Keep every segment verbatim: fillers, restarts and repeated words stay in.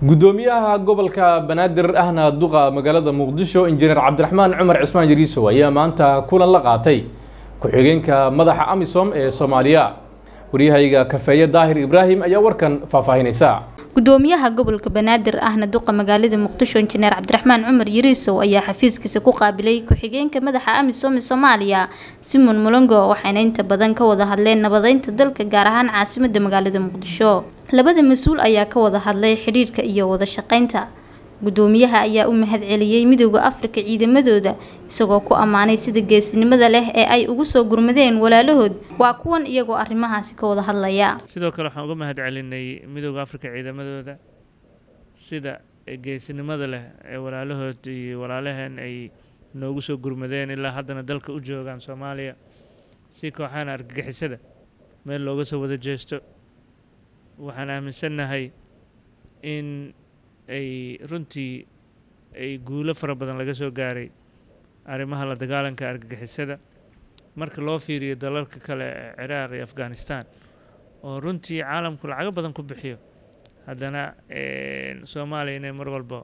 Gudoomiyaha gobalka Banaadir ahna duqa magaalada Muqdisho injineer Cabdiraxmaan Cumar Cismaan Yariiso ayaa maanta kulan la qaatay ku xigeenka madaxa AMISOM ee Soomaaliya. Wariyahayga Kafeeye Daahir Ibrahim ayaa warkan faahfaahinaysa. Gudoomiyaha gobolka Banaadir ahna duqa magaalada Muqdisho injineer Cabdiraxmaan Cumar Yariiso ayaa xafiiskiisa ku qaabilay ku xigeenka madaxa AMISOM ee Soomaaliya Simon Mulongo waxayna inta badan ka wada hadleen nabadeynta dalka gaar ahaan caasimadda magaalada Muqdisho. labada mas'uul ayaa ka wada hadlay xiriirka iyo wada shaqeynta. Gudoomiyaha ayaa u mahad celiyay Midowga Afrika ciidamadooda isagoo ku amaanay sida geesinimada leh ee ay ugu soo gurmadeen walaalahood. Waa kuwan iyagoo arrimahaasi ka wada hadlaya. sidoo kale waxaan uga mahad celinay Midowga Afrika ciidamadooda sida geesinimada leh ee walaalahood iyo walaalaheen ay noogu soo gurmadeen ilaa haddana dalka u joogaan Soomaaliya si kooxahan argagixisada meel looga soo wada jeesto. waxaan aaminsanahay in ay runtii ay guulo fara badan laga soo gaaray arrimaha la dagaalanka argagixisada marka loo fiiriyo dalalka kale ee Ciraaq iyo Afghanistan oo runtii caalamku lacag badan ku bixiyo haddana Soomaaliya inay mar walba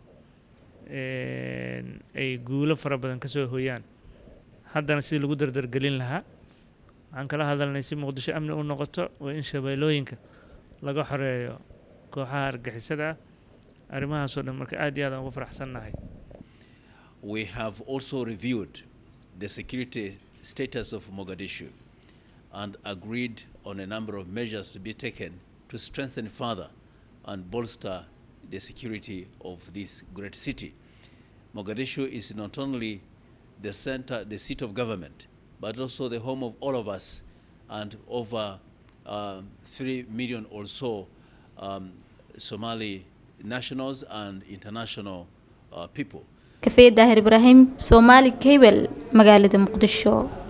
ay guulo fara badan ka soo hooyaan haddana si lagu dardargelin lahaa waxaan kala hadalnay si Muqdisho amni u noqoto oo in shabeellooyinka laga xoreeyo kooxaha argagixisada arrimahaas oo dhan marka aad iyo aad ugu faraxsanahay. We have also reviewed the security status of Mogadishu and agreed on a number of measures to be taken to strengthen further and bolster the security of this great city. Mogadishu is not only the center, the seat of government, but also the home of all of us and over Uh, three million or so um, Somali nationals and international uh, people. Kafeeye Daahir Ibrahim, Somali Cable, magaalada Muqdisho.